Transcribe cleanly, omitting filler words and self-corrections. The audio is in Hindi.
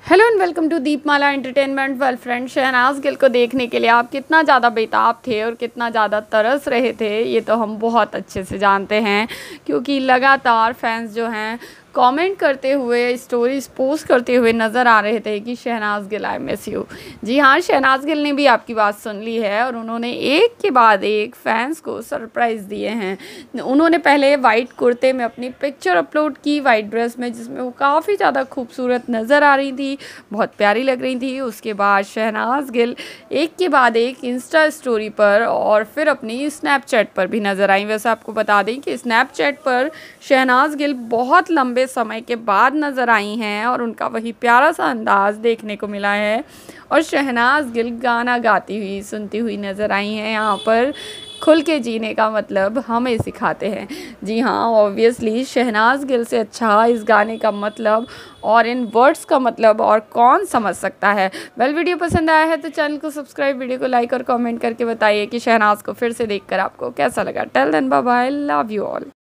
Hello and welcome to Deepmala entertainment. Well friend, Shehnaaz Gill को देखने के लिए आप कितना ज़्यादा बेताब थे और कितना ज़्यादा तरस रहे थे ये तो हम बहुत अच्छे से जानते हैं, क्योंकि लगातार फैंस जो हैं कमेंट करते हुए, स्टोरीज पोस्ट करते हुए नज़र आ रहे थे कि Shehnaaz Gill I miss you. जी हाँ, शहनाज गिल ने भी आपकी बात सुन ली है और उन्होंने एक के बाद एक फैंस को सरप्राइज़ दिए हैं। उन्होंने पहले वाइट कुर्ते में अपनी पिक्चर अपलोड की, वाइट ड्रेस में, जिसमें वो काफ़ी ज़्यादा खूबसूरत नज़र आ रही थी, बहुत प्यारी लग रही थी। उसके बाद शहनाज गिल एक के बाद एक इंस्टा स्टोरी पर और फिर अपनी स्नैपचैट पर भी नज़र आई। वैसे आपको बता दें कि स्नैपचैट पर शहनाज गिल बहुत लंबे समय के बाद नज़र आई हैं और उनका वही प्यारा सा अंदाज़ देखने को मिला है। और शहनाज गिल गाना गाती हुई, सुनती हुई नज़र आई हैं। यहाँ पर खुल के जीने का मतलब हमें सिखाते हैं। जी हाँ, ऑब्वियसली शहनाज गिल से अच्छा इस गाने का मतलब और इन वर्ड्स का मतलब और कौन समझ सकता है। वेल, वीडियो पसंद आया है तो चैनल को सब्सक्राइब, वीडियो को लाइक और कमेंट करके बताइए कि शहनाज को फिर से देखकर आपको कैसा लगा। Till then bye bye, love you all.